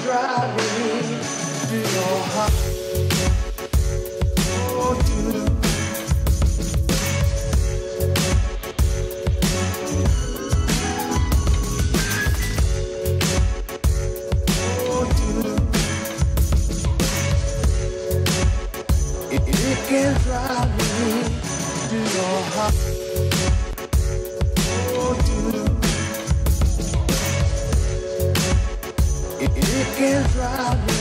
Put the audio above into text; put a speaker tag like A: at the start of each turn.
A: drive me to your heart. Oh, you. Oh, you. It can drive me to your heart. Oh, you. It can drive me.